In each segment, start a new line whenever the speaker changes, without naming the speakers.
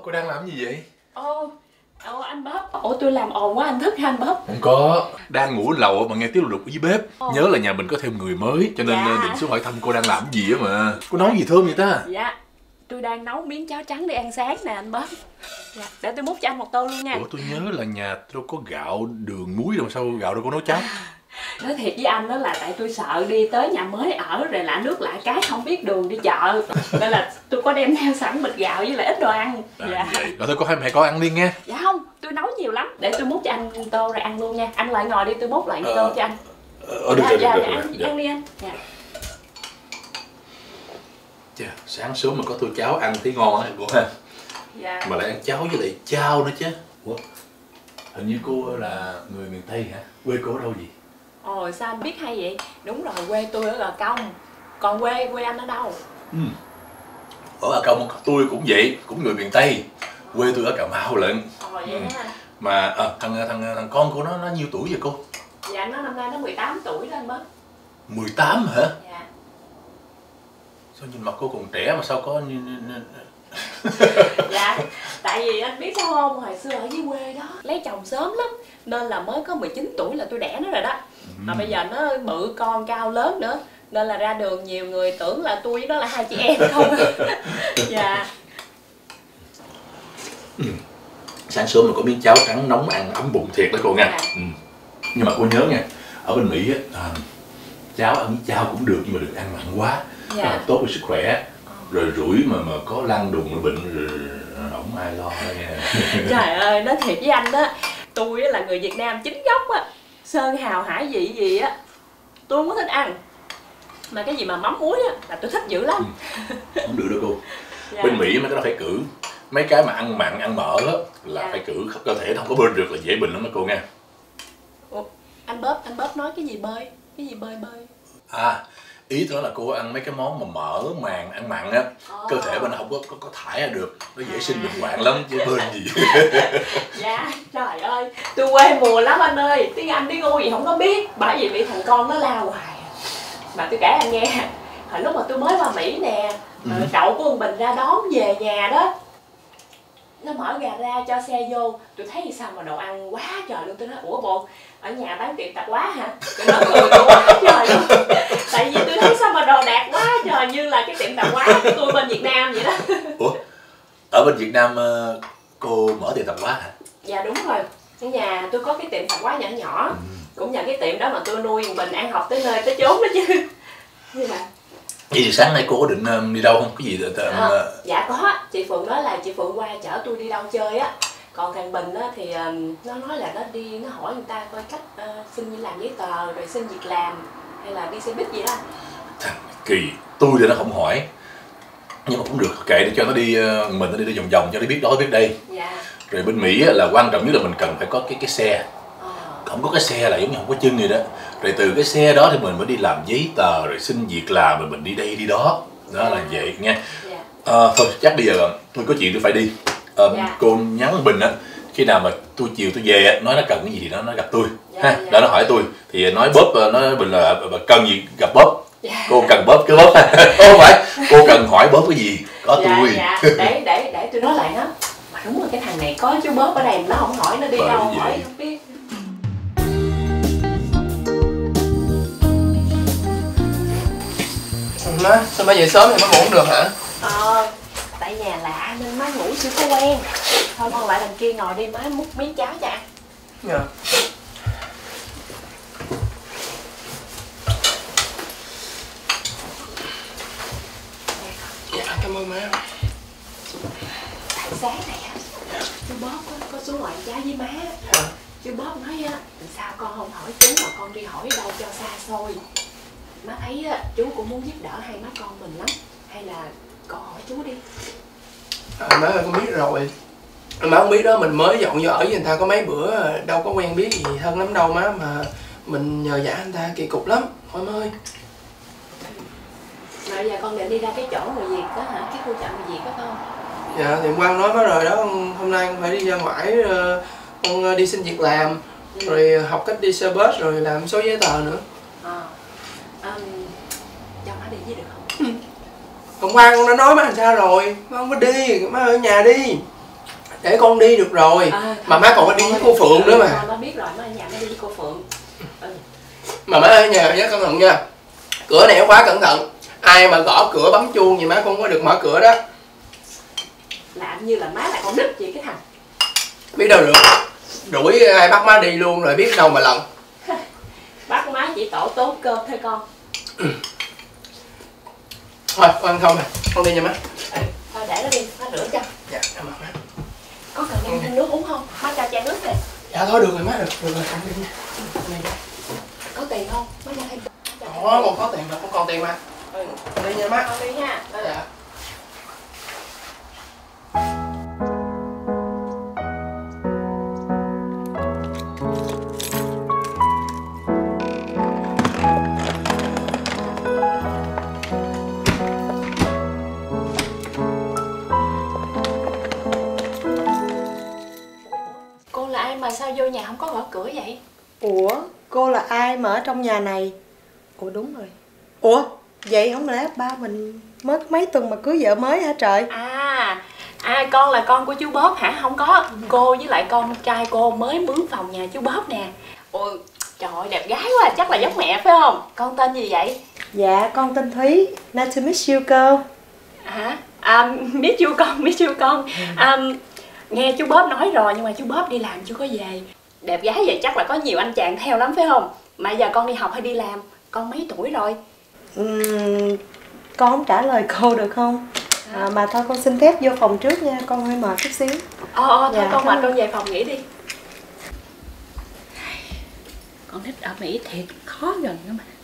cô đang làm gì vậy?
Anh Bóp. Ủa tôi làm ồn quá anh thức hả anh Bóp?
Không có, đang ngủ lầu mà nghe tiếng lục đục ở dưới bếp. Nhớ là nhà mình có thêm người mới cho nên định xuống hỏi thăm cô đang làm gì á mà. Cô nấu gì thơm vậy ta?
Dạ, tôi đang nấu miếng cháo trắng để ăn sáng nè anh Bóp. Dạ, để tôi múc cho anh một tô luôn nha.
Ủa tôi nhớ là nhà tôi đâu có gạo, đường, muối đâu, sao gạo đâu có nấu cháo?
Nói thiệt với anh đó là tại tôi sợ đi tới nhà mới ở rồi lạ nước lạ cái không biết đường đi chợ, nên là tôi có đem theo sẵn bịch gạo với lại ít đồ ăn. Dạ.
Vậy. Rồi thôi cô hai mẹ con ăn đi nghe.
Dạ không, tôi nấu nhiều lắm. Để tôi múc cho anh tô rồi ăn luôn nha. Anh lại ngồi đi, tôi múc lại tô cho anh.
Được rồi,
ăn đi anh. Dạ.
Chà, sáng sớm mà có tô cháo ăn thấy ngon á cô ha.
Dạ.
Mà lại ăn cháo với lại chao nữa chứ. Ủa, hình như cô là người miền Tây hả? Quê cô ở đâu gì?
Ồ, sao anh biết hay vậy? Đúng rồi, quê tôi ở Gò Công. Còn quê anh ở đâu?
Ở Gò Công tôi cũng vậy, cũng người miền Tây. Quê tôi ở Cà Mau lận.
Vậy hả?
Mà thằng con cô nó nhiêu tuổi vậy cô?
Dạ nó năm nay nó 18 tuổi đó anh Bóp.
18 hả?
Dạ.
Sao nhìn mặt cô còn trẻ mà sao có
Dạ, tại vì anh biết sao không, hồi xưa ở dưới quê đó lấy chồng sớm lắm nên là mới có 19 tuổi là tôi đẻ nó rồi đó. Mà bây giờ nó bự con cao lớn nữa nên là ra đường nhiều người tưởng là tôi với nó là hai chị em không. Dạ.
Sáng sớm mà có miếng cháo trắng nóng ăn ấm bụng thiệt đó cô nha. Nhưng mà cô nhớ nha, ở bên Mỹ á, cháo ăn cháo cũng được nhưng mà đừng ăn mặn quá, tốt cho sức khỏe. Rồi rủi mà có lăn đùng bệnh rồi không ai lo nha.
Trời ơi, nói thiệt với anh đó, tôi là người Việt Nam chính gốc á, sơn hào hải vị gì á tôi không có thích ăn, mà cái gì mà mắm muối á là tôi thích dữ lắm.
Không được đâu cô. Bên Mỹ mấy cái đó phải cử, mấy cái mà ăn mặn ăn mỡ á là phải cử, cơ thể nó không có bơi được là dễ bệnh lắm đó cô nha.
Ủa, anh Bóp nói cái gì bơi? Cái gì bơi?
Ý tôi nói là cô ăn mấy cái món mà mỡ màng ăn mặn á, cơ thể bên nó không có thải ra được, nó dễ sinh bệnh hoạn lắm chứ bên gì.
Dạ, trời ơi, tôi quê mùa lắm anh ơi, tiếng Anh tiếng Âu gì không có biết, bởi vì bị thằng con nó la hoài. Mà tôi kể anh nghe, hồi lúc mà tôi mới qua Mỹ nè, cậu của ông Bình ra đón về nhà đó, nó mở gara cho xe vô, tôi thấy sao mà đồ ăn quá trời luôn. Tôi nói ủa bộ ở nhà bán tiệm tạp hóa hả? Tôi nói cười quá trời luôn. Tại vì tôi thấy sao mà đồ đạc quá trời, như là cái tiệm tạp hóa của tôi bên Việt Nam vậy đó.
Ủa, ở bên Việt Nam cô mở tiệm tạp hóa hả?
Dạ đúng rồi, ở nhà tôi có cái tiệm tạp hóa nhỏ nhỏ, cũng nhờ cái tiệm đó mà tôi nuôi Bình ăn học tới nơi tới chốn đó chứ. Vậy
thì sáng nay cô có định đi đâu không? Cái gì
dạ có, chị Phượng nói là chị Phượng qua chở tôi đi đâu chơi á. Còn thằng Bình á thì nó nói là nó hỏi người ta coi cách xin làm giấy tờ rồi xin việc làm hay là đi xe buýt gì đó.
Thằng kỳ, tôi thì nó không hỏi, nhưng mà cũng được, kệ để cho nó đi, mình nó đi vòng vòng cho nó biết đó biết đây.
Dạ.
Rồi bên Mỹ là quan trọng nhất là mình cần phải có cái xe. Không có cái xe là giống như không có chân gì đó. Rồi từ cái xe đó thì mình mới đi làm giấy tờ rồi xin việc làm, rồi mình đi đây đi đó. Đó là vậy nha. Thôi chắc bây giờ tôi có chuyện tôi phải đi. Cô nhắn Bình á, khi nào mà tôi chiều tôi về á, nói nó cần cái gì thì nó gặp tôi ha. Đó nó hỏi tôi thì nói Bóp, nói Bình là cần gì gặp Bóp. Cô cần Bóp cứ Bóp. Không phải, cô cần hỏi Bóp cái gì có tôi.
Để tôi nói lại nó. Mà đúng rồi, cái thằng này có chú Bóp ở đây nó không hỏi nó đi đâu, hỏi không biết.
Má, sao má về sớm thì má ngủ được hả?
Tại nhà lạ nên má ngủ chưa có quen. Thôi con lại đằng kia ngồi đi, má múc miếng cháo cho ăn.
Dạ. Dạ, cảm ơn má.
Tại sáng này á, chú Bóp có xuống gọi cháo với má. Chú Bóp nói á, sao con không hỏi chú mà con đi hỏi đâu cho xa xôi. Má thấy á, chú cũng muốn giúp đỡ hai má con mình lắm. Hay là con hỏi chú đi.
Má ơi, con biết rồi. Má không biết đó, mình mới dọn vô ở với người ta có mấy bữa, đâu có quen biết gì thân lắm đâu má. Mà mình nhờ vả anh ta kỳ cục lắm, thôi má ơi.
Mà bây giờ con định đi ra cái chỗ người Việt đó hả? Cái khu chợ người Việt đó không?
Dạ, thì Quang nói má rồi đó, hôm nay con phải đi ra ngoài, con đi xin việc làm. Rồi học cách đi xe bus rồi làm số giấy tờ nữa.
Cho má đi với được không?
Còn Quang con đã nói má làm sao rồi, má không có đi, má ở nhà đi. Để con đi được rồi. Mà má còn có đi với cô Phượng nữa mà.
Má biết rồi, má ở nhà má đi với cô Phượng.
Mà má ở nhà nhớ cẩn thận nha. Cửa này khóa cẩn thận. Ai mà gõ cửa bấm chuông gì má không có được mở cửa đó.
Làm như là má là con nít vậy cái thằng.
Biết đâu được. Đuổi ai bắt má đi luôn rồi biết đâu mà lần.
Bắt má chỉ tổ tốn cơm thôi con.
Thôi con ăn không nè, con đi nha má.
Thôi để nó đi, má rửa cho.
Dạ, cảm ơn má.
Có cần em thêm nước uống không? Má cho chai nước nè.
Dạ thôi được rồi má, được rồi, con đi nha. Con đi nha.
Có tiền không? Má cho thêm.
Con có tiền mà, con còn tiền mà. Con đi nha má.
Con đi ha.
Dạ.
Cô là ai mà sao vô nhà không có gõ cửa vậy?
Ủa, cô là ai mà ở trong nhà này? Ủa đúng rồi. Ủa, vậy không lẽ ba mình mới có mấy tuần mà cưới vợ mới hả trời?
Con là con của chú Bóp hả? Không có, cô với lại con trai cô mới mướn phòng nhà chú Bóp nè. Ôi, trời ơi, đẹp gái quá, chắc là giống mẹ phải không? Con tên gì vậy?
Dạ, con tên Thúy. Nice to meet you cô.
Hả? Biết chú con. Nghe chú Bóp nói rồi nhưng mà chú Bóp đi làm chưa có về. Đẹp gái vậy chắc là có nhiều anh chàng theo lắm phải không? Mà giờ con đi học hay đi làm? Con mấy tuổi rồi?
Con không trả lời cô được không? Mà thôi con xin phép vô phòng trước nha, con hơi mệt chút xíu.
Thôi
Dạ,
con mệt
cảm
con về phòng nghỉ đi. Con nít ở Mỹ thiệt khó gần đó mà.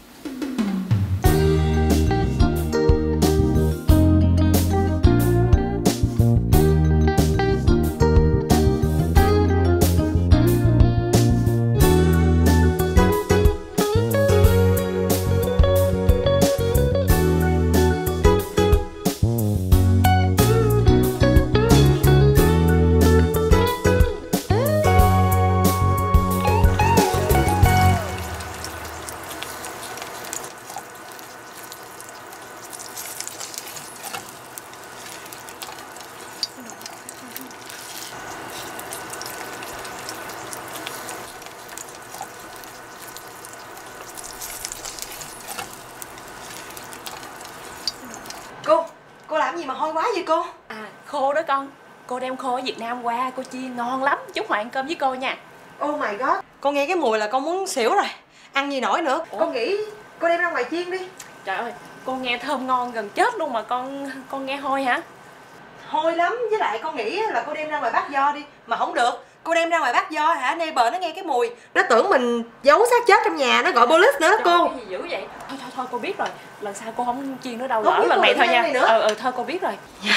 Cô làm gì mà hôi quá vậy cô?
Khô đó con. Cô đem khô ở Việt Nam qua, cô chiên ngon lắm. Chúc Hoàng ăn cơm với cô nha.
Oh my god, con nghe cái mùi là con muốn xỉu rồi. Ăn gì nổi nữa. Con nghĩ cô đem ra ngoài chiên đi.
Trời ơi, cô nghe thơm ngon gần chết luôn mà con nghe hôi hả?
Hôi lắm, với lại con nghĩ là cô đem ra ngoài bắt do đi. Mà không được, cô đem ra ngoài bắt do hả? Neighbor nó nghe cái mùi, nó tưởng mình giấu xác chết trong nhà, nó gọi police nữa đó cô.
Cái gì dữ vậy? Thôi cô biết rồi. Lần sau cô không chiên nữa đâu.
Không
Lỡ
biết
lần này
rồi,
thôi nha.
đi nữa.
Thôi cô biết rồi.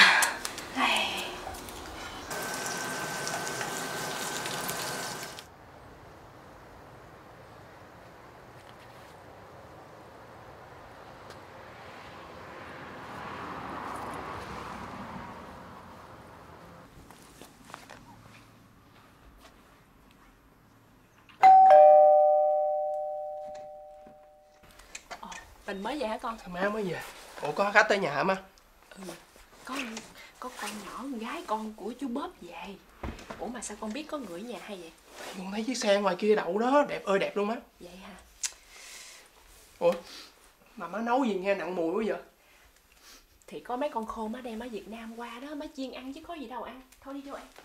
Bình mới về hả con?
Má mới về. Ủa có khách tới nhà hả má?
Có con nhỏ con gái con của chú Bóp về. Ủa mà sao con biết có người ở nhà hay vậy?
Con thấy chiếc xe ngoài kia đậu đó, đẹp ơi đẹp luôn má.
Vậy hả?
Ủa mà má nấu gì nghe nặng mùi quá vậy?
Thì có mấy con khô má đem ở Việt Nam qua đó, má chiên ăn chứ có gì đâu ăn. Thôi đi vô ăn.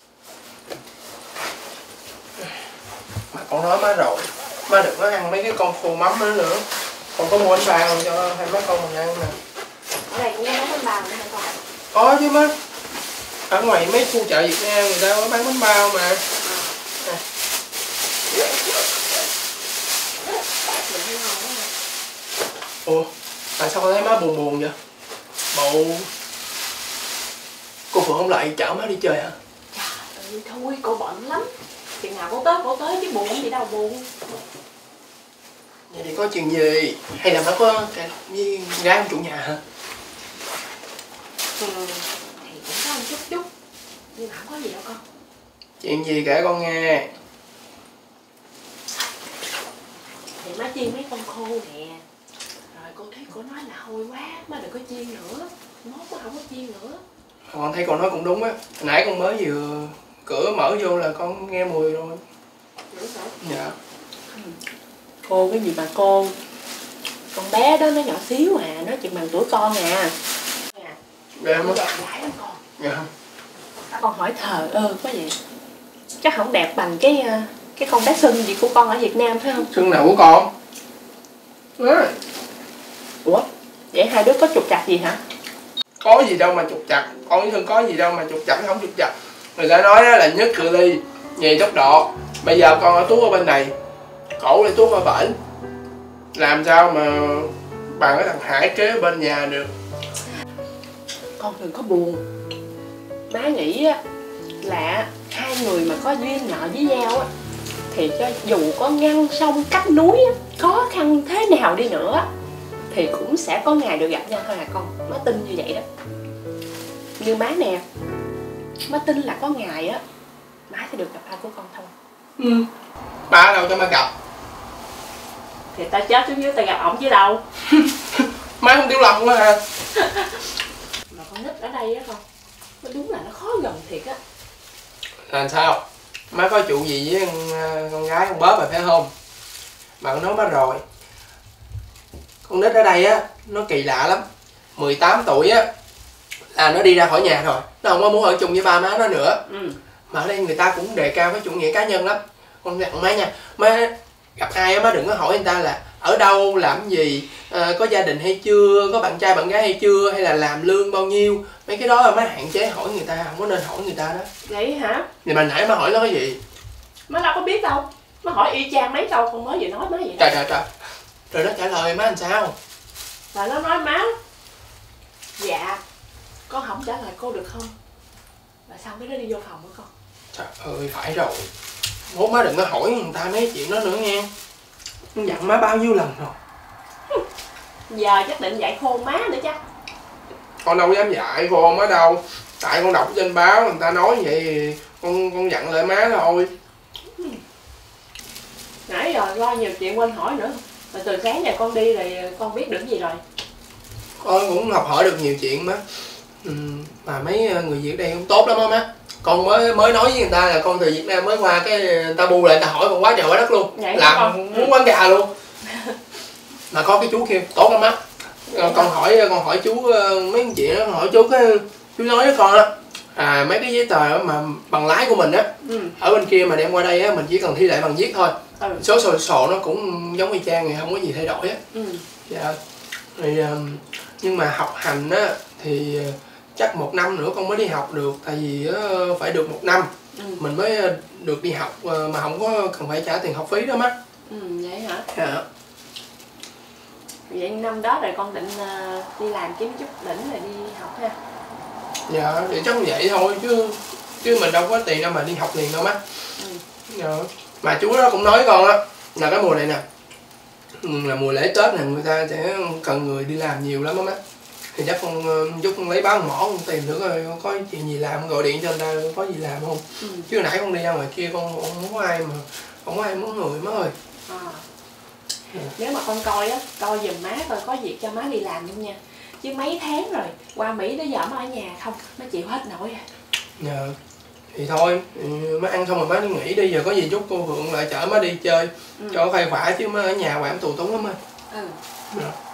Mà con nói má rồi, má đừng có ăn mấy cái con khô mắm nữa nữa. Con có mua bánh bao cho hai mấy con mình ăn nè.
Ở đây cũng có món bánh bao nữa hả con?
Có chứ má. Ở ngoài mấy khu chợ Việt Nam người ta có bán bánh bao mà. Ủa, tại sao con thấy má buồn buồn vậy? Bộ cô Phượng không lại chở má đi chơi hả?
Trời ơi thôi, cô bận lắm. Chừng nào cô tới chứ buồn gì đâu buồn.
Vậy thì có chuyện gì? Hay là má có cái với gái ông chủ nhà hả?
Thì cũng có một chút nhưng mà không có gì đâu con.
Chuyện gì kể con nghe.
Thì má chiên mấy con khô nè. Rồi cô thấy cô nói là hôi quá, má đừng có chiên nữa. Mốt má không có chiên nữa.
Con thấy con nói cũng đúng á. Hồi nãy con mới vừa cửa mở vô là con nghe mùi rồi. Dạ.
Cô cái gì mà cô, con bé đó nó nhỏ xíu à, nó chừng bằng tuổi con à.
Dạ má.
Dại lắm con.
Dạ.
Con hỏi thờ ơ quá vậy. Chắc không đẹp bằng cái con bé Xuân gì của con ở Việt Nam phải không?
Xuân nào của con? Đó.
Ủa, vậy hai đứa có trục trặc gì hả?
Có gì đâu mà trục trặc, con với Xuân có gì đâu mà trục trặc không trục trặc. Người ta nói đó là nhất cự ly, nhì tốc độ. Bây giờ con ở Tuốt ở bên này, cổ lại Tuốt ở bển. Làm sao mà bằng cái thằng Hải kế bên nhà được.
Con đừng có buồn. Má nghĩ á là hai người mà có duyên nợ với nhau á thì cho dù có ngăn sông cách núi á, khó khăn thế nào đi nữa thì cũng sẽ có ngày được gặp nhau thôi à con. Má tin như vậy đó. Như má nè, má tin là có ngày á má sẽ được gặp ba của con thôi.
Ba đâu cho má gặp.
Thì ta chết xuống dưới ta gặp ổng chứ đâu.
Má không tiểu lòng quá ha.
Mà con nít ở đây á con, nó đúng là nó khó gần thiệt á.
Làm sao? Má có chuyện gì với con gái con bóp rồi phải không? Mà con nói má rồi, con nít ở đây á nó kỳ lạ lắm. 18 tuổi á là nó đi ra khỏi nhà rồi, nó không có muốn ở chung với ba má nó nữa. Mà ở đây người ta cũng đề cao cái chủ nghĩa cá nhân lắm. Con dặn má nha, má gặp ai á má đừng có hỏi người ta là ở đâu, làm gì, có gia đình hay chưa, có bạn trai bạn gái hay chưa, hay là làm lương bao nhiêu. Mấy cái đó là má hạn chế hỏi người ta, không có nên hỏi người ta đó.
Vậy hả?
Vậy mà nãy má hỏi nó cái gì?
Má đâu có biết đâu. Má hỏi y chang mấy câu con mới vừa nói má vậy đó.
Trời trời trời. Rồi nó trả lời má làm sao?
Và nó nói má, dạ con không trả lời cô được không? Và xong cái đó đi vô phòng của con.
Trời ơi phải rồi. Mốt má đừng có hỏi người ta mấy chuyện đó nữa nghe. Con dặn má bao nhiêu lần rồi.
Giờ chắc định dạy khôn má nữa chắc.
Con đâu dám dạy con má đâu. Tại con đọc trên báo người ta nói vậy thì con dặn lại má thôi.
Nãy giờ lo nhiều chuyện quên hỏi nữa. Rồi từ sáng giờ con đi rồi con biết được gì rồi?
Con cũng học hỏi được nhiều chuyện má. Mà mấy người Việt ở đây cũng tốt lắm á má. Con mới nói với người ta là con từ Việt Nam mới qua, cái người ta bu lại người ta hỏi con quá trời quá đất luôn.
Vậy
làm muốn quán gà luôn. Mà có cái chú kia tốt lắm á. Con hỏi chú mấy cái chuyện đó, con hỏi chú cái chú nói với con á, mấy cái giấy tờ mà bằng lái của mình á, ở bên kia mà đem qua đây á mình chỉ cần thi lại bằng viết thôi. Số sổ nó cũng giống y chang, thì không có gì thay đổi á. Dạ. Rồi nhưng mà học hành á thì chắc 1 năm nữa con mới đi học được, tại vì phải được 1 năm mình mới được đi học, mà không có cần phải trả tiền học phí đó má.
Vậy hả?
Dạ.
Vậy năm đó rồi con định đi làm kiếm chút đỉnh rồi đi học ha?
Dạ, thì chắc vậy thôi chứ mình đâu có tiền đâu mà đi học liền đâu má. Dạ. Mà chú đó cũng nói con á là cái mùa này nè là mùa lễ Tết này người ta sẽ cần người đi làm nhiều lắm á má. Thì chắc con giúp con lấy báo mỏ con tìm thử coi có chuyện gì làm, gọi điện cho người ta có gì làm không. Chứ hồi nãy con đi ra ngoài kia con không có ai mà không có ai muốn người má ơi.
Nếu mà con coi á, coi giùm má coi có việc cho má đi làm luôn nha. Chứ mấy tháng rồi qua Mỹ tới giờ má ở nhà không, má chịu hết nổi rồi.
Dạ. Thì thôi, má ăn xong rồi má đi nghỉ đi, giờ có gì chút cô Phượng lại chở má đi chơi cho khuây khỏa, chứ má ở nhà quản tù túng lắm á.
Dạ.